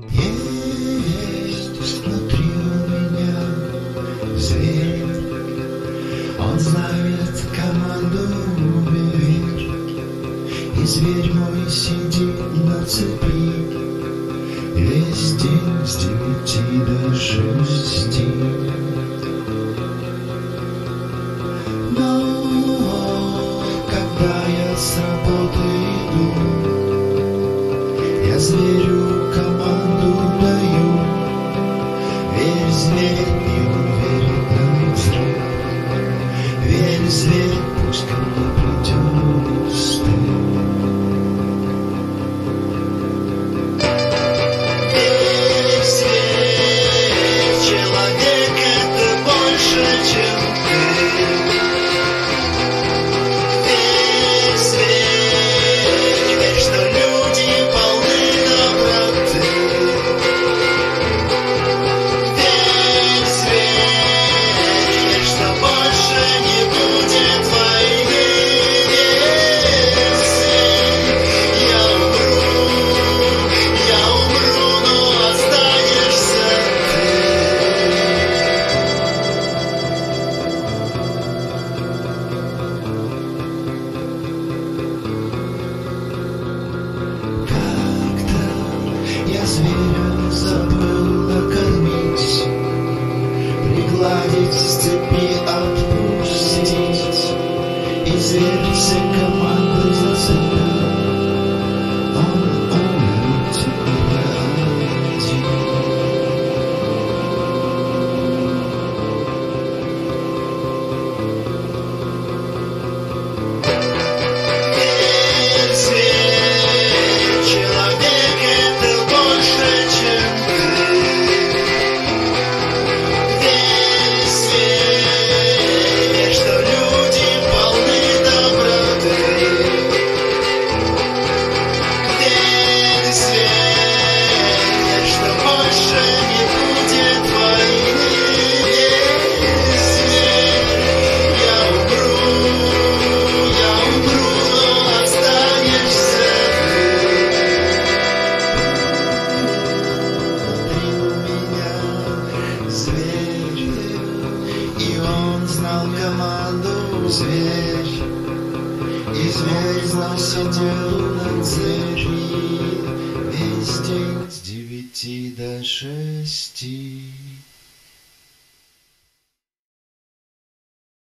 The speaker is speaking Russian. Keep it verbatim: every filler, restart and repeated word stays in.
Есть внутри у меня зверь, он знает команду «Умерь». И зверь мой сидит на цепи весь день с девяти до шести. Но когда я с работы иду, я зверю команду даю. Верь, зверь, не уверен на взрыв. Верь, зверь, пусть ко мне придет стыд. Верь, зверь, человек — это больше, чем ты. Верь, зверь, верь, что люди полны доброты. Верь, зверь, верь, что больше не будет войны. Верь, зверь, я умру, я умру, но останешься ты. Как-то я зверя забыл накормить, пригладить с цепи отпустить, и зверь все команды зацепил. Он умер, теперь я один. Верь, зверь, человек — это больше, чем ты. Верь, зверь, верь, что люди полны доброты. Верь, зверь, верь, что больше не будет войны. Верь, зверь, я умру, я умру, но останешься ты. Внутри у меня зверь, и он знал команду «Зверь». И зверь знал, сидел на цепи весь день с девяти до шести.